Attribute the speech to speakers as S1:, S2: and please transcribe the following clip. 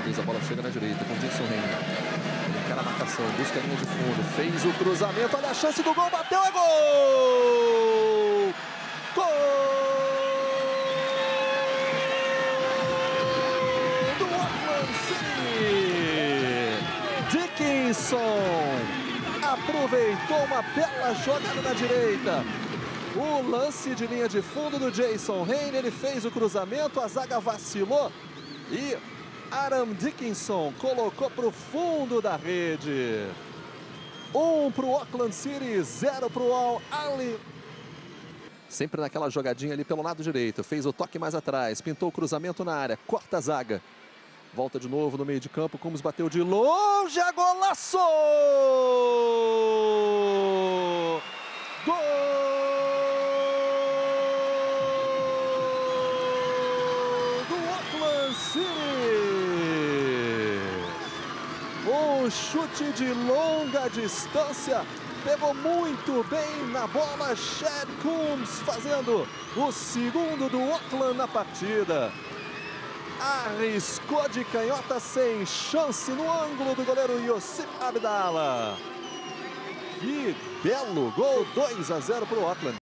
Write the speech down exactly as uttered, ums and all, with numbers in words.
S1: Matheus, a bola chega na direita com o Jason Reina. Ele encara a marcação, busca a linha de fundo, fez o cruzamento, olha a chance do gol, bateu, é gol! Gol do Auckland City! Dickinson aproveitou uma bela jogada na direita. O lance de linha de fundo do Jason Reina, ele fez o cruzamento, a zaga vacilou e Aaron Dickinson colocou para o fundo da rede. Um para o Auckland City, zero para o Al Ahly. Sempre naquela jogadinha ali pelo lado direito, fez o toque mais atrás, pintou o cruzamento na área, corta a zaga. Volta de novo no meio de campo, Combs bateu de longe, a golaço! Gol do Auckland City! Um chute de longa distância, pegou muito bem na bola, Chad Combs fazendo o segundo do Auckland na partida. Arriscou de canhota sem chance no ângulo do goleiro Yosip Abdallah. Que belo gol, dois a zero para o Auckland.